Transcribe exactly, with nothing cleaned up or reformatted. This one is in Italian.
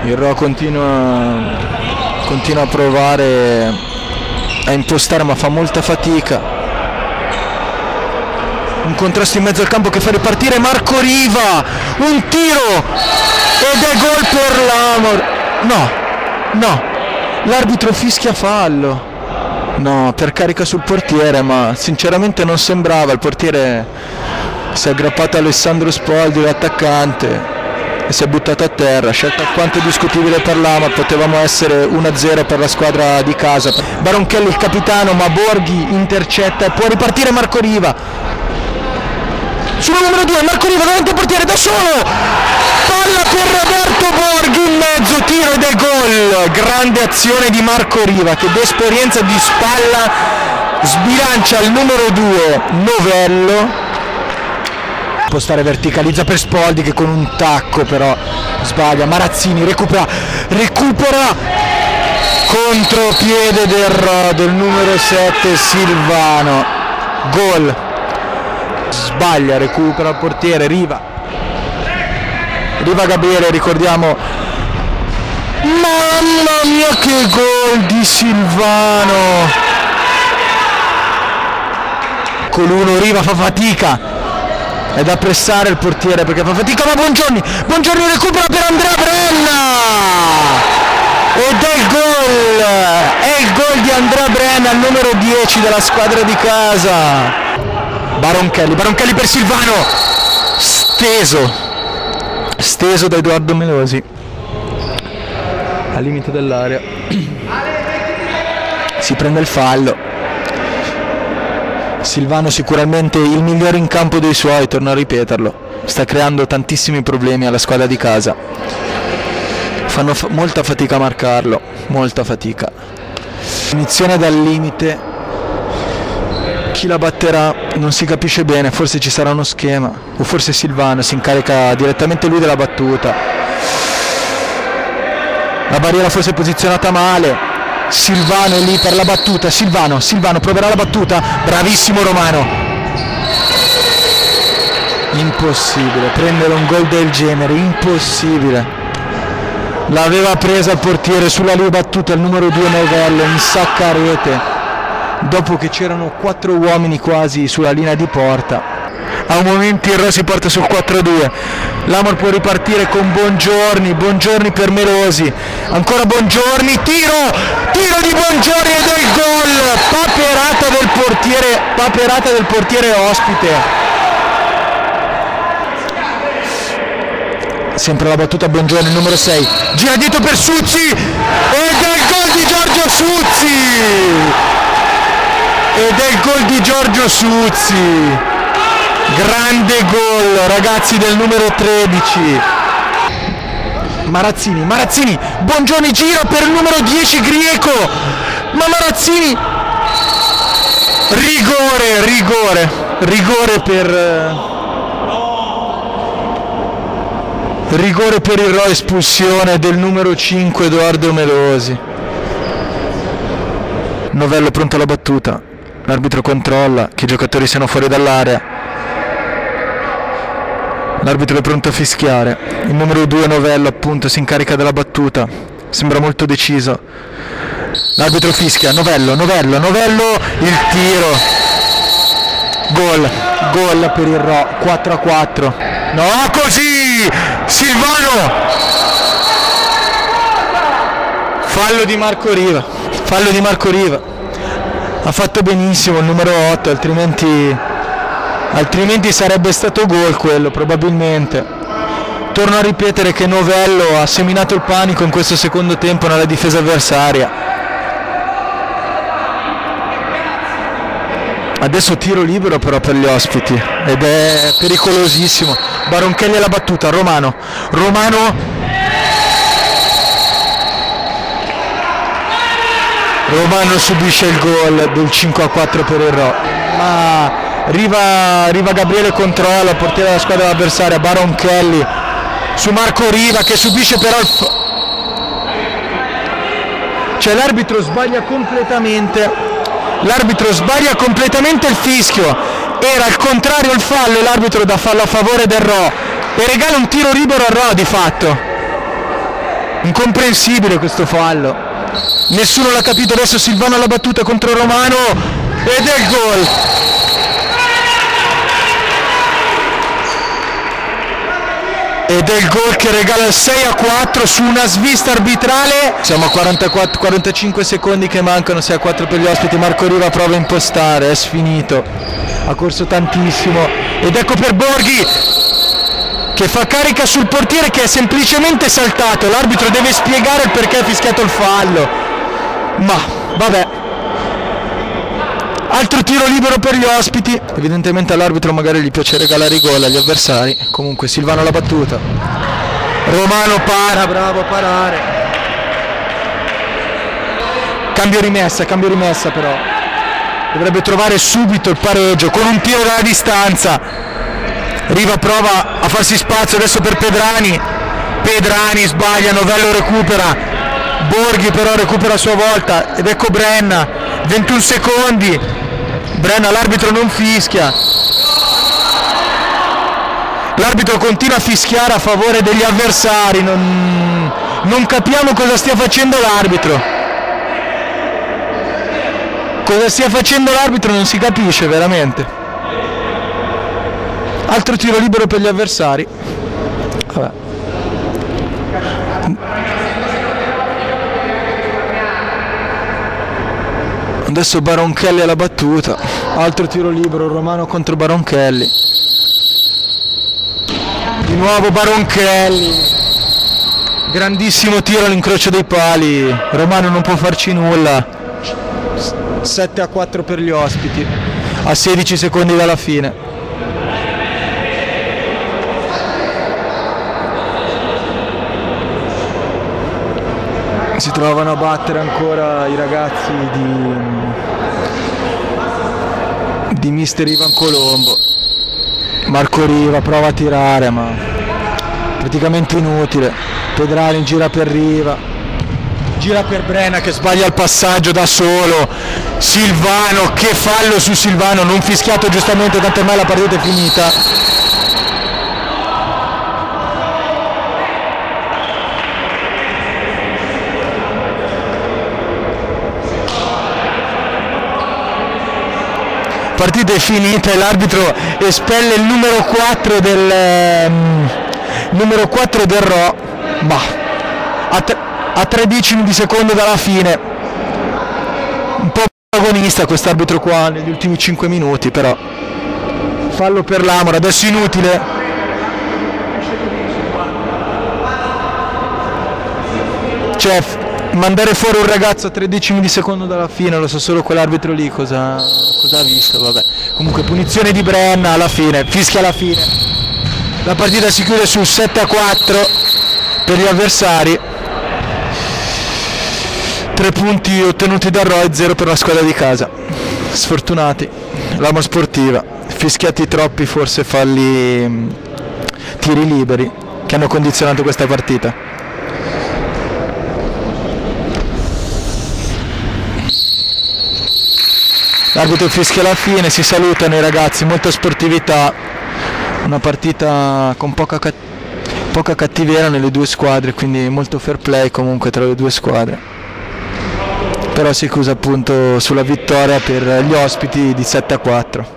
Il Ro continua, continua a provare a impostare, ma fa molta fatica. Un contrasto in mezzo al campo che fa ripartire Marco Riva, un tiro ed è gol per l'Amor. No, no, l'arbitro fischia fallo. No, per carica sul portiere, ma sinceramente non sembrava. Il portiere si è aggrappato a Alessandro Spoldi, l'attaccante, e si è buttato a terra. Scelta alquanto discutibile per l'Amor, potevamo essere uno a zero per la squadra di casa. Baronchelli il capitano, ma Borghi intercetta e può ripartire Marco Riva. Sulla numero due, Marco Riva davanti al portiere da solo, palla per Roberto Borghi in mezzo, tiro ed è gol. Grande azione di Marco Riva che d'esperienza di spalla sbilancia il numero due Novello. Postare verticalizza per Spoldi che con un tacco però sbaglia. Marazzini recupera, recupera contropiede del, del numero sette Silvano, gol. Sbaglia, recupera il portiere Riva. Riva Gabriele, ricordiamo. Mamma mia che gol di Silvano. Con l'uno Riva fa fatica. È da pressare il portiere perché fa fatica, ma Bongiorni, Bongiorni recupera per Andrea Brenna ed è il gol, è il gol di Andrea Brenna, il numero dieci della squadra di casa. Baronchelli, Baronchelli per Silvano, steso, steso da Edoardo Melosi, al limite dell'area, si prende il fallo. Silvano sicuramente il migliore in campo dei suoi, torno a ripeterlo, sta creando tantissimi problemi alla squadra di casa, fanno fa- molta fatica a marcarlo, molta fatica. Inizione dal limite, chi la batterà non si capisce bene, forse ci sarà uno schema o forse Silvano si incarica direttamente lui della battuta. La barriera forse è posizionata male. Silvano è lì per la battuta, Silvano, Silvano proverà la battuta, bravissimo Romano. Impossibile prendere un gol del genere, impossibile. L'aveva presa il portiere sulla linea battuta il numero due Novello, in sacca rete, dopo che c'erano quattro uomini quasi sulla linea di porta. A un momento il Ro si porta sul quattro a due, l'Amor può ripartire con Bongiorni, Bongiorni per Melosi, ancora Bongiorni, tiro, tiro di Bongiorni ed è il gol, paperata del portiere, paperata del portiere ospite. Sempre la battuta Bongiorni, numero sei, gira dietro per Suzzi ed è il gol di Giorgio Suzzi, ed è il gol di Giorgio Suzzi. Grande gol ragazzi del numero tredici. Marazzini, Marazzini, Bongiorni gira per il numero dieci Grieco, ma Marazzini, rigore, rigore, rigore per rigore per il Ro, espulsione del numero cinque Edoardo Melosi. Novello pronto alla battuta, l'arbitro controlla che i giocatori siano fuori dall'area. L'arbitro è pronto a fischiare, il numero due Novello appunto si incarica della battuta, sembra molto deciso. L'arbitro fischia, Novello, Novello, Novello, il tiro, gol, gol per il Ro, quattro a quattro. No, così, Silvano, fallo di Marco Riva, fallo di Marco Riva, ha fatto benissimo il numero otto, altrimenti... altrimenti sarebbe stato gol quello, probabilmente. Torno a ripetere che Novello ha seminato il panico in questo secondo tempo nella difesa avversaria. Adesso tiro libero però per gli ospiti ed è pericolosissimo. Baronchelli alla battuta, Romano, Romano, Romano subisce il gol del cinque a quattro per il Ro, ma Riva, Riva Gabriele controlla, portiere della squadra avversaria, Baronchelli su Marco Riva che subisce però il f- cioè l'arbitro sbaglia completamente, l'arbitro sbaglia completamente il fischio, era al contrario il fallo e l'arbitro dà fallo a favore del Ro e regala un tiro libero al Ro di fatto. Incomprensibile questo fallo, nessuno l'ha capito. Adesso Silvano alla battuta contro Romano ed è il gol. Ed è il gol che regala il sei a quattro su una svista arbitrale. Siamo a quarantaquattro, quarantacinque secondi che mancano, sei a quattro per gli ospiti. Marco Riva prova a impostare, è sfinito, ha corso tantissimo. Ed ecco per Borghi che fa carica sul portiere che è semplicemente saltato. L'arbitro deve spiegare il perché ha fischiato il fallo. Ma vabbè. Altro tiro libero per gli ospiti. Evidentemente all'arbitro magari gli piace regalare i gol agli avversari. Comunque Silvano alla battuta. Romano para, bravo a parare. Cambio rimessa, cambio rimessa però. Dovrebbe trovare subito il pareggio con un tiro dalla distanza. Riva prova a farsi spazio adesso per Pedrani. Pedrani sbaglia, Novello recupera. Borghi però recupera a sua volta. Ed ecco Brenna. ventuno secondi. Brenna, l'arbitro non fischia. L'arbitro continua a fischiare a favore degli avversari. Non, non capiamo cosa stia facendo l'arbitro. Cosa stia facendo l'arbitro non si capisce veramente. Altro tiro libero per gli avversari. Vabbè. Adesso Baronchelli alla battuta. Altro tiro libero, Romano contro Baronchelli. Di nuovo Baronchelli. Grandissimo tiro all'incrocio dei pali. Romano non può farci nulla. sette a quattro per gli ospiti. A sedici secondi dalla fine. Si trovano a battere ancora i ragazzi di, di mister Ivan Colombo. Marco Riva prova a tirare ma praticamente inutile. Pedrani gira per Riva, gira per Brenna che sbaglia il passaggio da solo. Silvano, che fallo su Silvano, non fischiato giustamente, tanto ormai la partita è finita. Partita è finita e l'arbitro espelle il numero quattro del um, numero quattro del Ro, bah, a, tre, a tre decimi di secondo dalla fine. Un po' protagonista quest'arbitro qua negli ultimi cinque minuti, però fallo per l'Amor, adesso inutile. Cioè mandare fuori un ragazzo a tre decimi di secondo dalla fine, lo so solo quell'arbitro lì cosa, cosa ha visto, vabbè. Comunque punizione di Brenna alla fine, fischia alla fine. La partita si chiude sul sette a quattro per gli avversari. Tre punti ottenuti dal Ro e zero per la squadra di casa. Sfortunati, l'Amo Sportiva, fischiati troppi forse falli, tiri liberi che hanno condizionato questa partita. L'arbitro fischia alla fine, si salutano i ragazzi, molta sportività, una partita con poca, cat- poca cattiveria nelle due squadre, quindi molto fair play comunque tra le due squadre. Però si chiude appunto sulla vittoria per gli ospiti di sette a quattro.